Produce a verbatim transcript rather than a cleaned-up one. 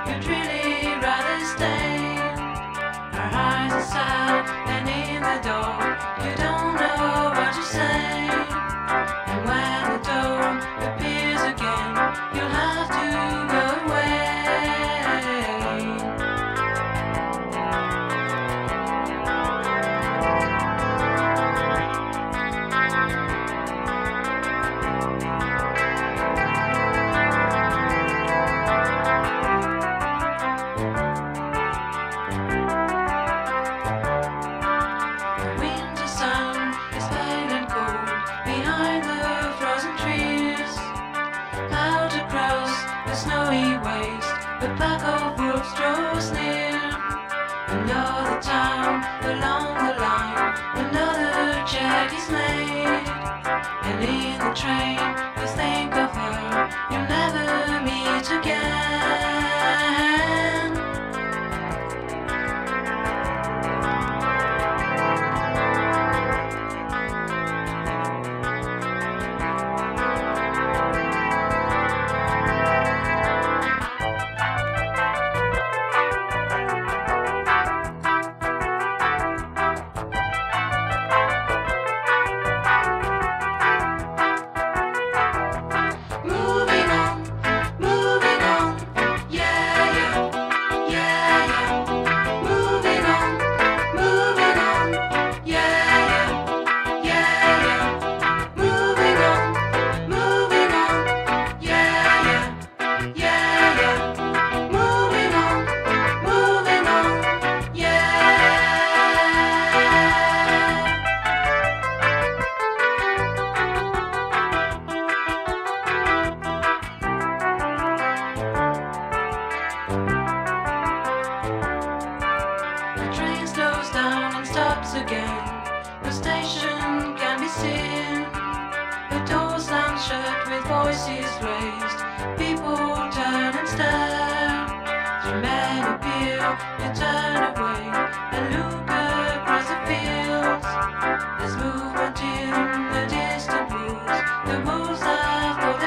you'd really rather stay. Her eyes are sad, and in the dark, you don't know what to say. And when the door appears again, you'll have to go away. Snowy waste, the pack of wolves draws near. Another town along the line, another check is made. And in the train, you think of her, you'll never meet again. Again, the station can be seen. The door slams shut with voices raised. People turn and stare. Three men appear, you turn away and look across the fields. There's movement in the distant woods. The wolves have